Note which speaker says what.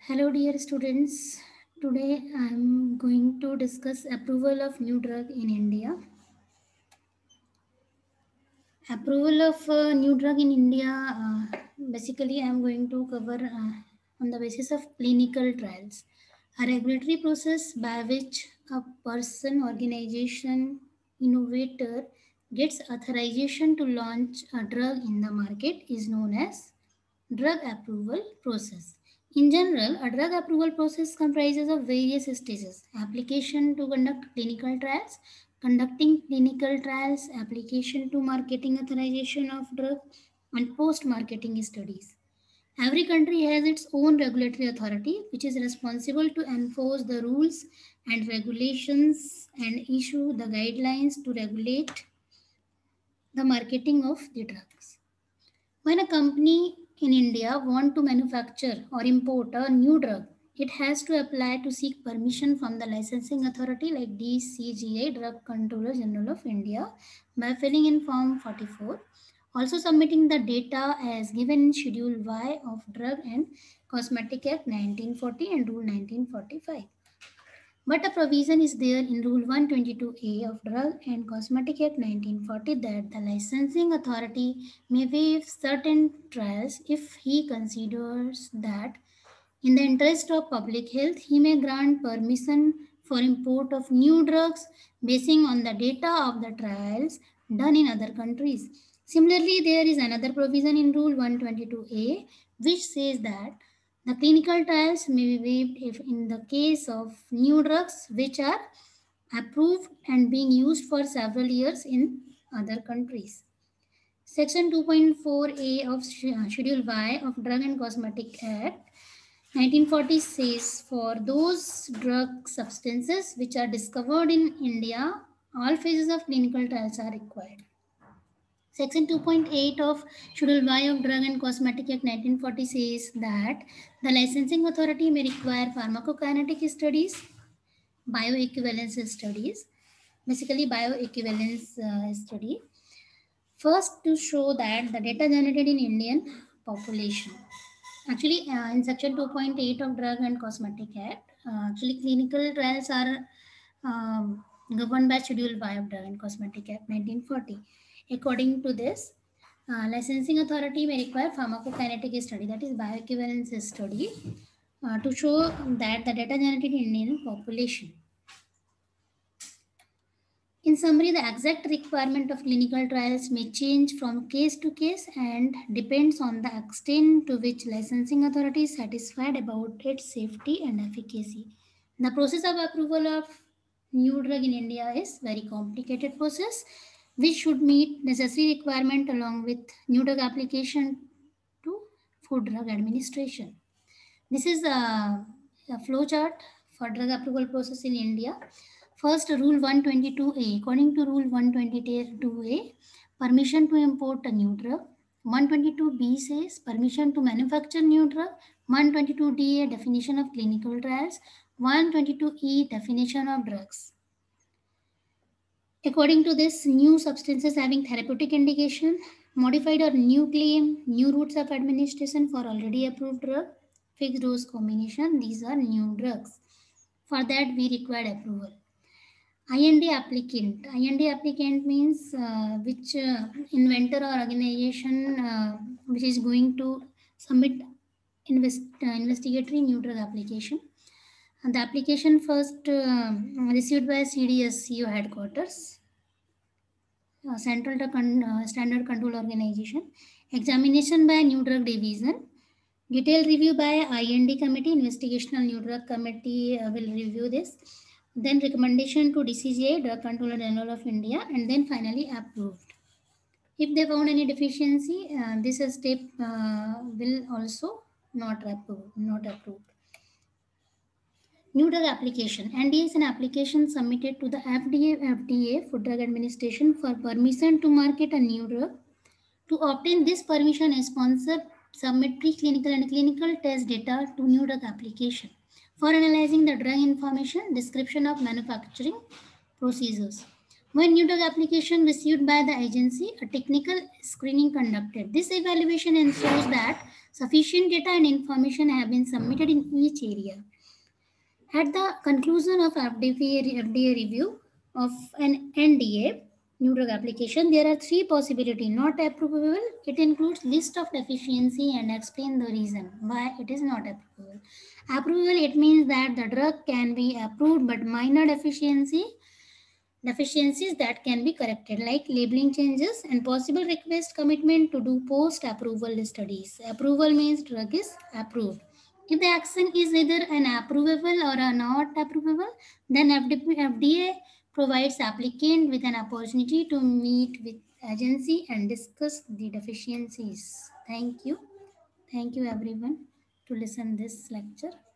Speaker 1: Hello, dear students. Today I am going to discuss approval of new drug in India. Approval of new drug in India. Basically, I am going to cover on the basis of clinical trials, a regulatory process by which a person, organization, innovator gets authorization to launch a drug in the market is known as drug approval process. In general, a drug approval process comprises of various stages: application to conduct clinical trials, conducting clinical trials, application to marketing authorization of drug, and post-marketing studies. Every country has its own regulatory authority which is responsible to enforce the rules and regulations and issue the guidelines to regulate the marketing of the drugs. When a company in India want to manufacture or import a new drug, it has to apply to seek permission from the licensing authority like DCGI, Drug Controller General of India, by filling in Form 44, also submitting the data as given in Schedule Y of Drug and Cosmetic Act 1940 and Rule 1945. But a provision is there in Rule 122A of Drug and Cosmetic Act 1940 that the licensing authority may waive certain trials if he considers that, in the interest of public health, he may grant permission for import of new drugs basing on the data of the trials done in other countries. Similarly, there is another provision in Rule 122A which says that the clinical trials may be waived if in the case of new drugs which are approved and being used for several years in other countries. Section 2.4A of Schedule Y of Drug and Cosmetic Act 1940 says for those drug substances which are discovered in India, all phases of clinical trials are required. Section 2.8 of Schedule Y of Drug and Cosmetic Act 1940 says that the licensing authority may require pharmacokinetic studies, bioequivalence studies, basically bioequivalence study, first to show that the data generated in Indian population. Actually, in Section 2.8 of Drug and Cosmetic Act, actually clinical trials are governed by Schedule Y of Drug and Cosmetic Act 1940. According to this, licensing authority may require pharmacokinetic study, that is bioequivalence study, to show that the data generated in Indian population. In summary, the exact requirement of clinical trials may change from case to case and depends on the extent to which licensing authority is satisfied about its safety and efficacy. The process of approval of new drug in India is very complicated process which should meet necessary requirement along with new drug application to Food Drug Administration. This is a flow chart for drug approval process in India. First, Rule 122A. According to Rule 122A, permission to import a new drug. 122B says permission to manufacture new drug. 122D, definition of clinical trials. 122E, definition of drugs. According to this, new substances having therapeutic indication, modified or new claim, new routes of administration for already approved drug, fixed dose combination, these are new drugs. For that, we require approval. IND applicant. IND applicant means which inventor or organization which is going to submit investigatory new drug application. And the application first received by CDSCO headquarters, Standard Control Organization, examination by New Drug Division, detailed review by IND Committee, Investigational New Drug Committee will review this, then recommendation to DCGI, Drug Controller General of India, and then finally approved. If they found any deficiency, this step will also not approved. New drug application. NDA is an application submitted to the FDA, Food Drug Administration, for permission to market a new drug. To obtain this permission, a sponsor submit preclinical and clinical test data to new drug application for analyzing the drug information, description of manufacturing procedures. When new drug application received by the agency, a technical screening conducted. This evaluation ensures that sufficient data and information have been submitted in each area. At the conclusion of FDA review of an NDA, new drug application, there are three possibilities not approvable. It includes list of deficiency and explain the reason why it is not approvable. Approvable, it means that the drug can be approved but minor deficiencies that can be corrected, like labeling changes and possible request commitment to do post approval studies. Approval means drug is approved. If the action is either an approvable or a not approvable, then FDA provides applicant with an opportunity to meet with agency and discuss the deficiencies. Thank you. Thank you everyone to listen this lecture.